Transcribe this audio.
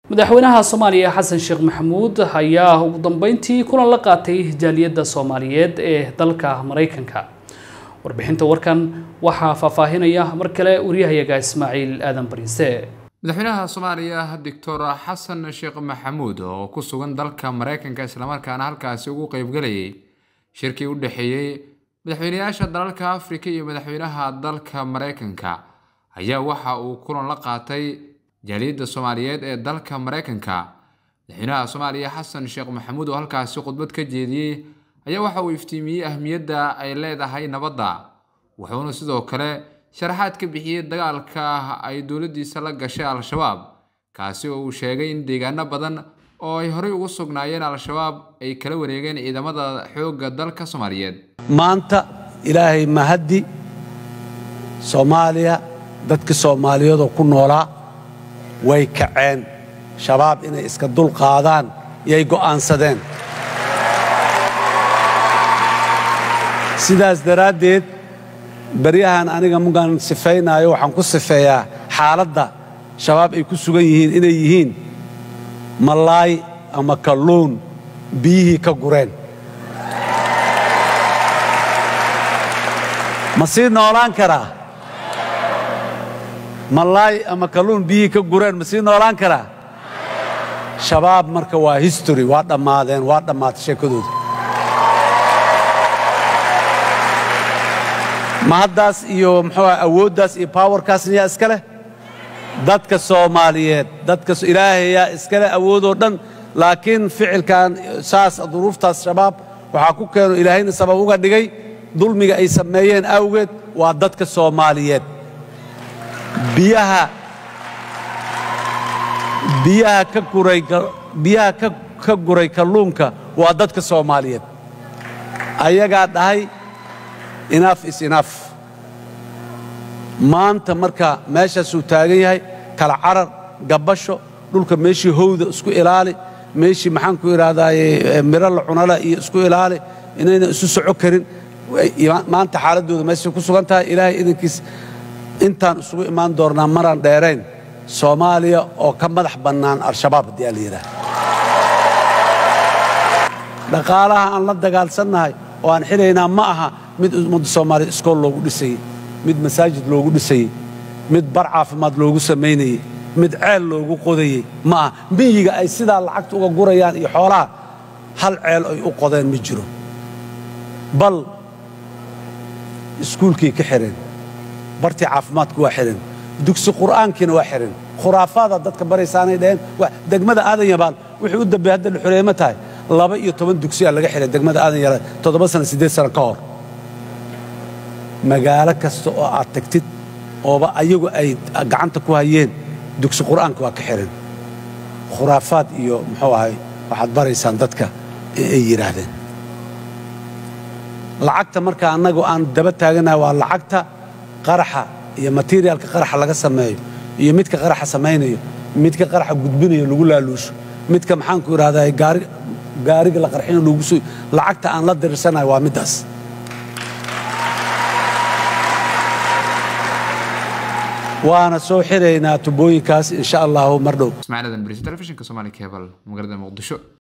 madaxweynaha Soomaaliya Xasan Sheekh Maxamuud ayaa ugu dambeyntii kulan la qaatay jaaliyadda Soomaaliyeed ee dalka Mareykanka. warbixinta warkan waxaa faahfaahinaya mar kale wariyahayaga Ismaaciil Aadan Bariise. madaxweynaha Soomaaliya Dr. Xasan Sheekh Maxamuud oo ku sugan dalka Mareykanka isla markaana halkaasi ugu qayb galayay shirkii u dhaxeeyay madaxweynayaasha dalalka Afrika iyo madaxweynaha dalka Mareykanka ayaa waxa uu kulan la qaatay jaaliyadda Soomaaliyeed ee dalka Mareykanka. madaxweynaha Soomaaliya Xasan Sheekh Maxamuud oo halkaasi khudbad ka jeediyay ayaa waxa uu iftiimiyay ahmiyadda ay leedahay nabadda, wuxuuna sidoo kale sharaxaad ka bixiyay dagaalka ay dawladdiisa la gashay Al-Shabaab, kaasi oo uu sheegay in deegaano badan oo ay horey ugu sugnaayeen Al-Shabaab ay kala wareegeen ciidamada xoogga dalka Soomaaliyeed. maanta Ilaahay mahadi Soomaaliya dadka Soomaaliyeed oo ku noolaa way kaceen shabaab inay iska dul qaadaan iyay go'aansadeen. sidaas daraaddeed baryahan aniga mugan sifeynaayo waxaan ku sifeeyaa xaaladda shabaab ay ku sugan yihiin inay yihiin malaay ama kalluun biyihii ka gureen. ma sii noolaan karaa? malaay ama kalluun biyihii ka gureen ma sii noolaan karaa? shabaab marka waa history, waa dhammaadeen, waa dhammaatay sheekadooda. ma haddaas iyo muxuu awooddaas iyo powerkaas yaa iska leh dadka Soomaaliyeed, dadka Ilaahay yaa iska leh awoodoo dhan, laakiin ficilkan saas duruuftaas shabaab waxa ku keeno Ilaahayna sabab uga dhigay dulmiga ay sameeyeen awgeed waa dadka Soomaaliyeed. biyaha ka guray kalluunka waa dadka Soomaaliyeed. ayagaa dhahay enough is enough. maanta marka meeshaasuu taagan yahay kala carar gabasho dhulka meeshii howda isku ilaali, meeshii maxaan ku idhahdaaye miro la cunala iyo isku ilaali, inayna isu soco karin. maanta xaaladooda meeshay ku sugan tahay. ilaahay idinkiis intaan isugu imaan doonnaa maraan dheerayn Soomaaliya oo ka madax bannaan Al-Shabaab haddii la yidhaahdo. dhaqaalaha aan la dagaalsannahay oo aan xilaynaa ma aha mid ummadda Soomaaliya iskool loogu dhisayey, mid masaajid loogu dhisayey, mid bar caafimaad loogu samaynayey, mid ceel loogu qodayey ma aha. miyiga ay sidaa lacagta uga gurayaan iyo xoolaha hal ceel ay u qodeen ma jiro. bal iskuulkii ka xireen, bartii caafimaadku waa xireen, dugsi qur'aankiina waa xireen. khuraafaada dadka baraysaanay dhaheen degmada Aadan Yabaal wixii u dambeeyay hadda la xureeyma tahay 12 dugsi ayaa laga xiray degmada Aadan Yabaal 7 sano 8 sano ka hor. magaalo kasta oo aad tagtid ooba ayagu ay gacanta ku hayeen dugsi qur'aanka waa ka xireen. khuraafaad iyo muxuu ahay waxaad baraysaan dadka ay yiraahdeen. lacagta marka annagu aan daba taaganahay waa lacagta qaraxa iyo materialka qaraxa laga sameeyo iyo midka qaraxa samaynayo, midka qaraxa gudbinayo lagu laaluusho, midka maxaan ku idhaahdaa gaariga la qarxinayo lagu soo. lacagta aan la dirirsanahay waa midaas. waana soo xiraynaa tubooyinkaas insha Allah mar dhow. Ismaaciil Aadan Bariise, telefishinka Soomaali Cable, magaalada Muqdisho.